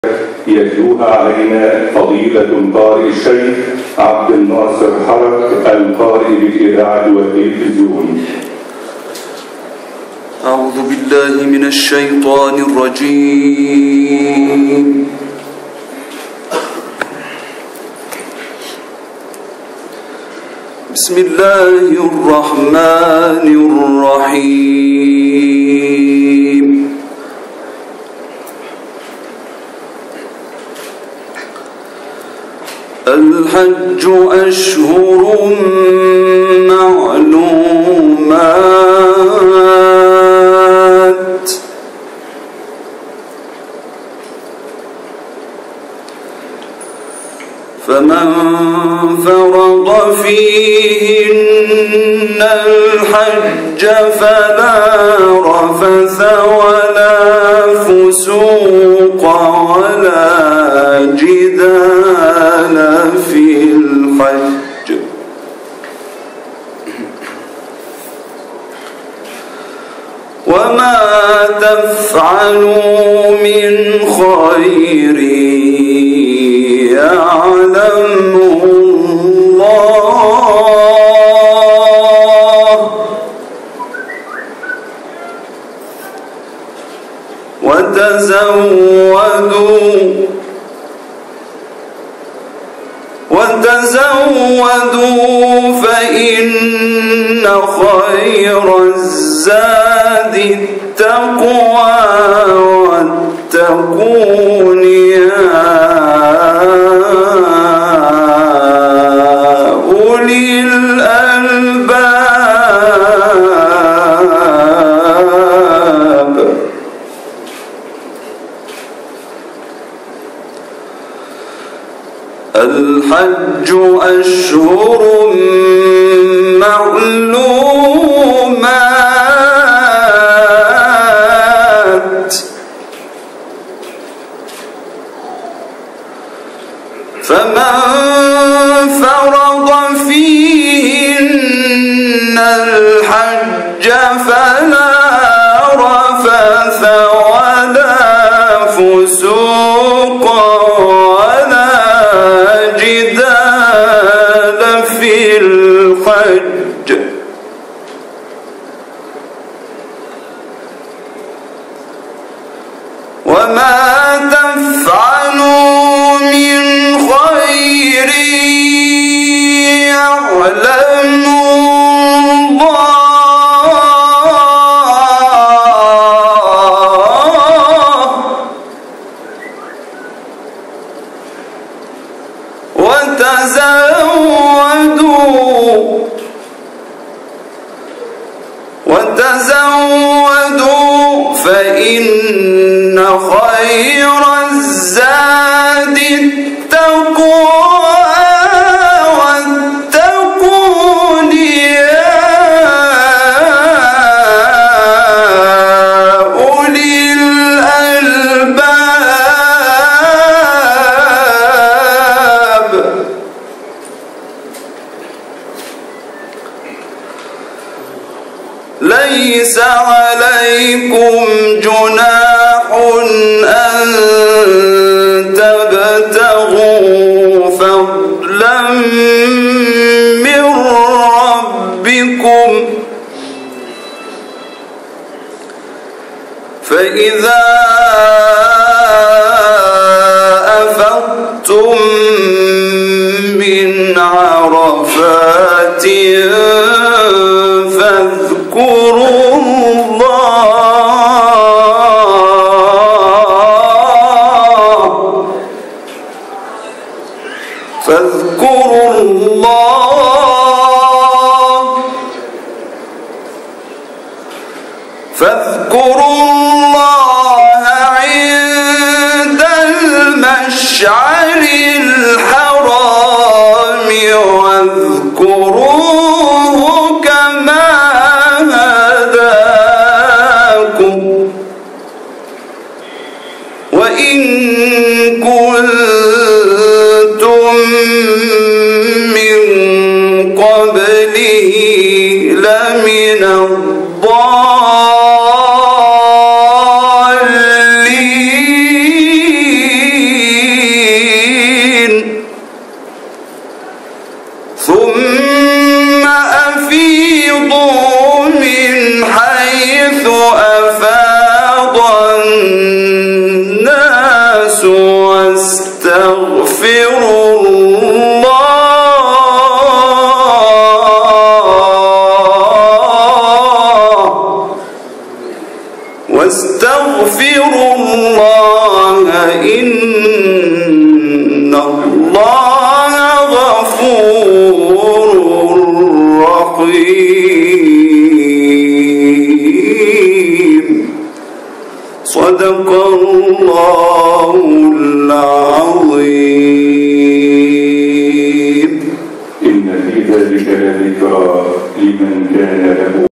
يتلوها علينا فضيلة القارئ الشيخ عبد الناصر حرك القارئ بالإذاعة والتلفزيون. أعوذ بالله من الشيطان الرجيم. بسم الله الرحمن الرحيم. الحج أشهر معلومات فمن فرض فيهن الحج فلا رفث ولا فسوق ولا جدال في الحج وما تفعلوا من خير يعلمه الله وتزودوا فإن خير الزاد التقوى واتقون يا أولي الألباب. الحج أشهر معلومات فمن فرض فيهن الحج فلا رفث ولا فسوق ولا جدال في الحج وما تفعلوا من خير يعلمه الله وتزودوا فإن خير الزاد التقوى واتقون يا أولي الألباب. ليس عليكم جناح أن تبتغوا فضلا من ربكم فإذا أفضتم من عرفات فاذكروا الله عند المشعر الحرام واذكروه كما هداكم وإن كنتم من قبله لمن الضالين. واستغفروا الله إن